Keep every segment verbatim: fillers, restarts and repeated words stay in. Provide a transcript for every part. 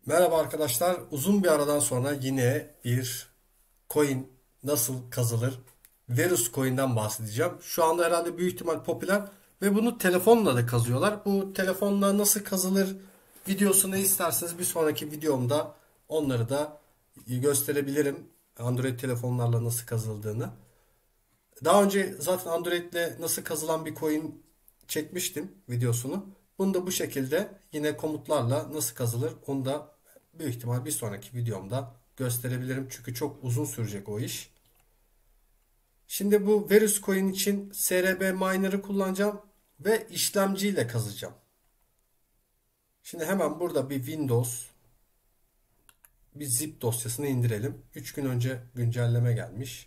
Merhaba arkadaşlar. Uzun bir aradan sonra yine bir coin nasıl kazılır? Verus coin'den bahsedeceğim. Şu anda herhalde büyük ihtimal popüler ve bunu telefonla da kazıyorlar. Bu telefonla nasıl kazılır videosunu isterseniz bir sonraki videomda onları da gösterebilirim. Android telefonlarla nasıl kazıldığını. Daha önce zaten Android'le nasıl kazılan bir coin çekmiştim videosunu. Bunu da bu şekilde yine komutlarla nasıl kazılır onu da büyük ihtimal bir sonraki videomda gösterebilirim. Çünkü çok uzun sürecek o iş. Şimdi bu Verus coin için S R B Miner'ı kullanacağım ve işlemciyle kazacağım. Şimdi hemen burada bir Windows, bir zip dosyasını indirelim. üç gün önce güncelleme gelmiş.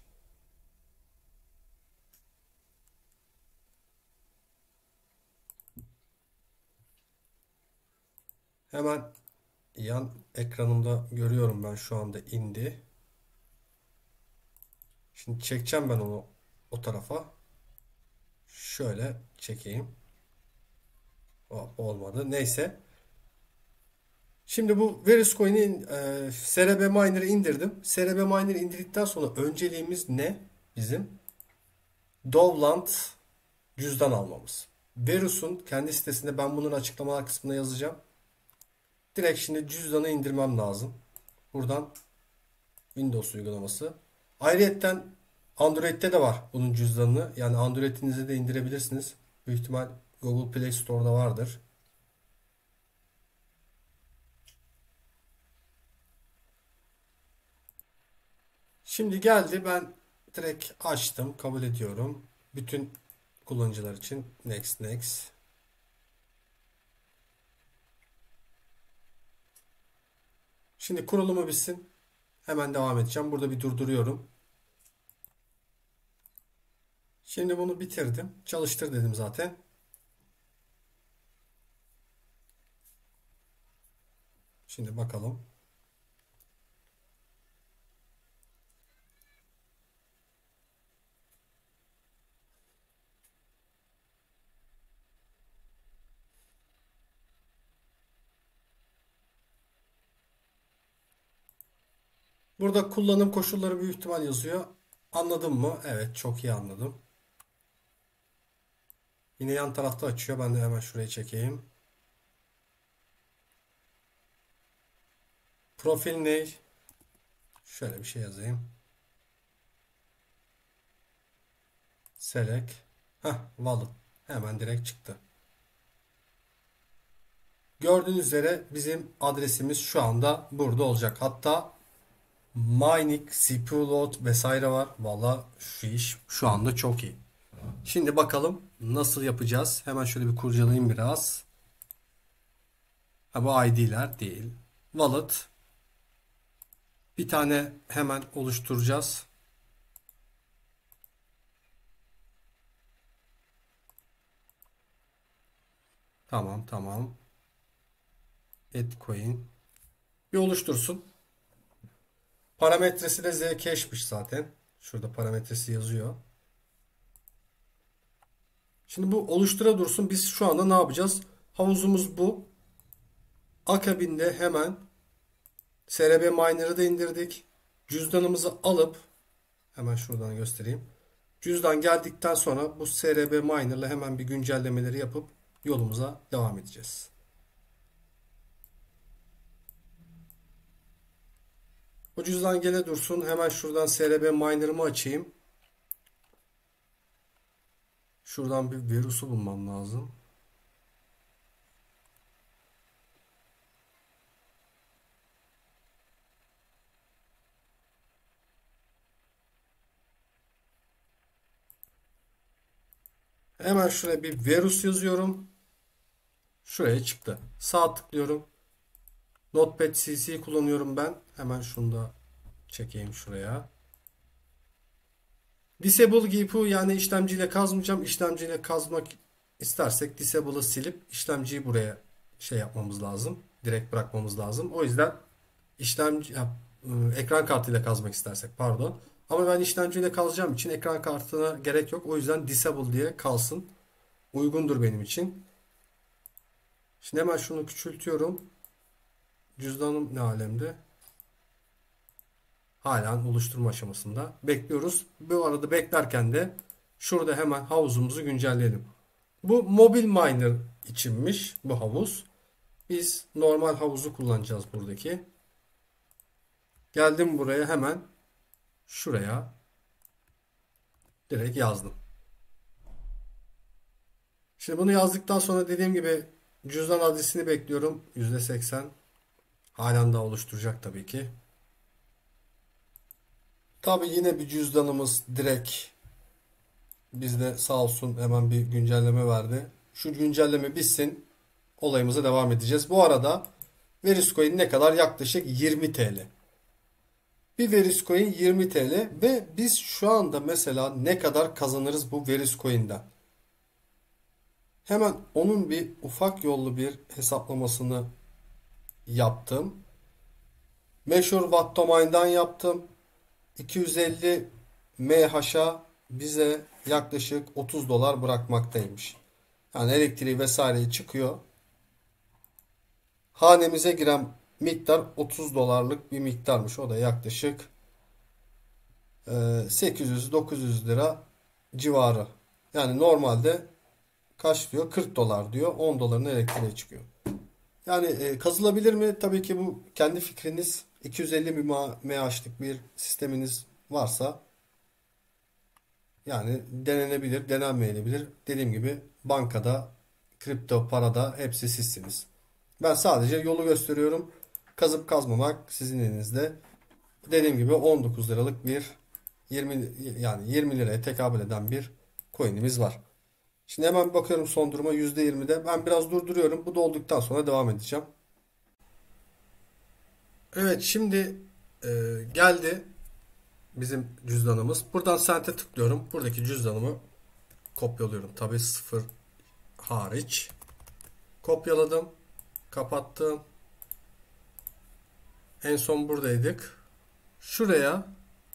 Hemen yan ekranımda görüyorum, ben şu anda indi. Şimdi çekeceğim ben onu o tarafa. Şöyle çekeyim. Hop, olmadı. Neyse. Şimdi bu Veriscoin'in e, S R B Miner'ı indirdim. S R B Miner'ı indirdikten sonra önceliğimiz ne? Bizim Dovland cüzdan almamız. Verus'un kendi sitesinde, ben bunun açıklamalar kısmına yazacağım. Direkt şimdi cüzdanı indirmem lazım. Buradan Windows uygulaması. Ayrıyetten Android'de de var bunun cüzdanını. Yani Android'inize de indirebilirsiniz. Büyük ihtimal Google Play Store'da vardır. Şimdi geldi, ben direkt açtım, kabul ediyorum. Bütün kullanıcılar için next next. Şimdi kurulumu bitsin. Hemen devam edeceğim. Burada bir durduruyorum. Şimdi bunu bitirdim. Çalıştır dedim zaten. Şimdi bakalım. Burada kullanım koşulları büyük ihtimal yazıyor. Anladın mı? Evet, çok iyi anladım. Yine yan tarafta açıyor. Ben de hemen şuraya çekeyim. Profil ne? Şöyle bir şey yazayım. Select. Heh, wallet. Hemen direkt çıktı. Gördüğünüz üzere bizim adresimiz şu anda burada olacak. Hatta mining, C P U load vesaire var. Valla şu iş şu anda çok iyi. Şimdi bakalım nasıl yapacağız. Hemen şöyle bir kurcalayayım biraz. Ha, bu I D'ler değil. Wallet. Bir tane hemen oluşturacağız. Tamam tamam. Add coin. Bir oluştursun. Parametresi de Zcash'miş zaten. Şurada parametresi yazıyor. Şimdi bu oluştura dursun. Biz şu anda ne yapacağız? Havuzumuz bu. Akabinde hemen S R B Miner'ı da indirdik. Cüzdanımızı alıp hemen şuradan göstereyim. Cüzdan geldikten sonra bu S R B Miner'la hemen bir güncellemeleri yapıp yolumuza devam edeceğiz. Bu cüzdan gele dursun. Hemen şuradan S R B Miner'ımı açayım. Şuradan bir virüsü bulmam lazım. Hemen şuraya bir virüs yazıyorum. Şuraya çıktı. Sağ tıklıyorum. Notepad C C kullanıyorum ben. Hemen şunu da çekeyim şuraya. Disable G P U, yani işlemciyle kazmayacağım. İşlemciyle kazmak istersek disable'ı silip işlemciyi buraya şey yapmamız lazım. Direkt bırakmamız lazım. O yüzden işlemci ya, ıı, ekran kartıyla kazmak istersek pardon. Ama ben işlemciyle kazacağım için ekran kartına gerek yok. O yüzden disable diye kalsın. Uygundur benim için. Şimdi hemen şunu küçültüyorum. Cüzdanım ne alemde? Halen oluşturma aşamasında. Bekliyoruz. Bu arada beklerken de şurada hemen havuzumuzu güncelleyelim. Bu mobil miner içinmiş bu havuz. Biz normal havuzu kullanacağız buradaki. Geldim buraya, hemen şuraya direkt yazdım. Şimdi bunu yazdıktan sonra dediğim gibi cüzdan adresini bekliyorum. yüzde seksen. Halen daha oluşturacak tabii ki. Tabii yine bir cüzdanımız direkt bizde sağ olsun hemen bir güncelleme verdi. Şu güncelleme bitsin, olayımıza devam edeceğiz. Bu arada Veriscoin ne kadar? Yaklaşık yirmi T L. Bir Veriscoin yirmi T L ve biz şu anda mesela ne kadar kazanırız bu Veriscoin'den? Hemen onun bir ufak yollu bir hesaplamasını yaptım. Meşhur Wattomine'dan yaptım. iki yüz elli M H'a bize yaklaşık otuz dolar bırakmaktaymış. Yani elektriği vesaireyi çıkıyor. Hanemize giren miktar otuz dolarlık bir miktarmış. O da yaklaşık sekiz yüz dokuz yüz lira civarı. Yani normalde kaç diyor? kırk dolar diyor. on doların elektriği çıkıyor. Yani e, kazılabilir mi? Tabii ki bu kendi fikriniz. iki yüz elli M H'lık bir sisteminiz varsa yani denenebilir, denenmeyebilir. Dediğim gibi bankada, kripto parada hepsi sizsiniz. Ben sadece yolu gösteriyorum. Kazıp kazmamak sizin elinizde. Dediğim gibi on dokuz liralık bir yirmi yani yirmi liraya tekabül eden bir coin'imiz var. Şimdi hemen bakıyorum son duruma yüzde yirmide. Ben biraz durduruyorum. Bu dolduktan sonra devam edeceğim. Evet, şimdi e, geldi bizim cüzdanımız. Buradan sente tıklıyorum. Buradaki cüzdanımı kopyalıyorum. Tabii sıfır hariç. Kopyaladım. Kapattım. En son buradaydık. Şuraya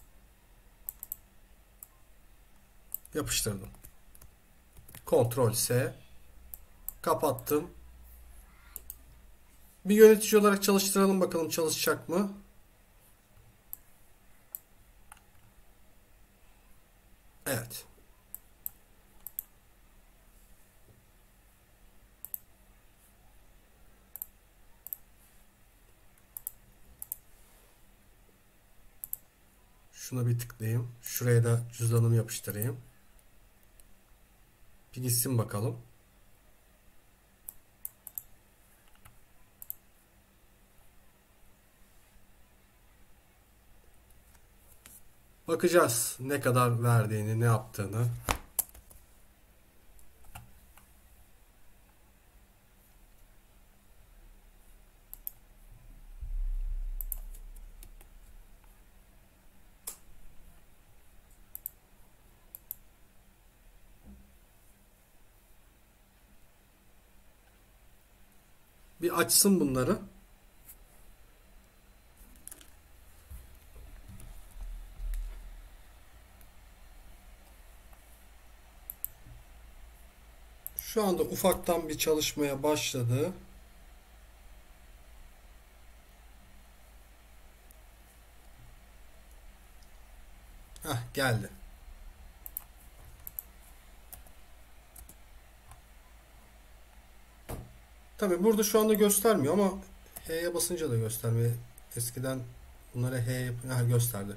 yapıştırdım. Ctrl S. Kapattım. Bir yönetici olarak çalıştıralım bakalım çalışacak mı? Evet. Şuna bir tıklayayım. Şuraya da cüzdanımı yapıştırayım. Bir gitsin bakalım. Bakacağız ne kadar verdiğini, ne yaptığını. Bir açsın bunları. Şu anda ufaktan bir çalışmaya başladı. Heh, geldi. Tabii burada şu anda göstermiyor ama H'ye basınca da göstermiyor. Eskiden bunlara H yapınca ha, gösterdi.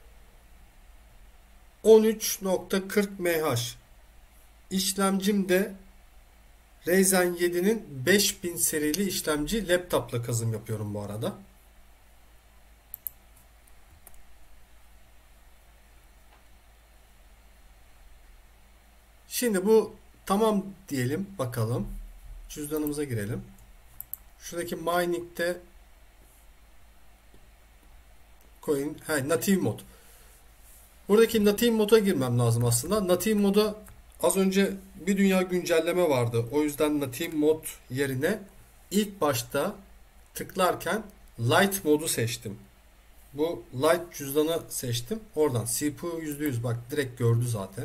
on üç nokta kırk M H. İşlemcim de Ryzen yedi'nin beş bin serili işlemci, laptopla kazım yapıyorum bu arada. Şimdi bu tamam diyelim bakalım. Cüzdanımıza girelim. Şuradaki mining'de coin, he, native mod. Buradaki native moda girmem lazım aslında. Native moda az önce bir dünya güncelleme vardı. O yüzden native mod yerine ilk başta tıklarken light modu seçtim. Bu light cüzdanı seçtim. Oradan C P U yüzde yüz, bak direkt gördü zaten.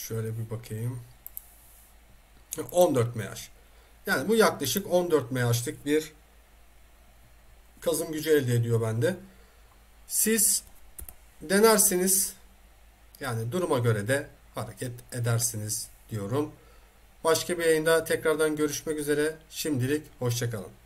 Şöyle bir bakayım. on dört M H. Yani bu yaklaşık on dört M H'lık bir kazım gücü elde ediyor bende. Siz denersiniz. Yani duruma göre de hareket edersiniz diyorum. Başka bir yayında tekrardan görüşmek üzere. Şimdilik hoşça kalın.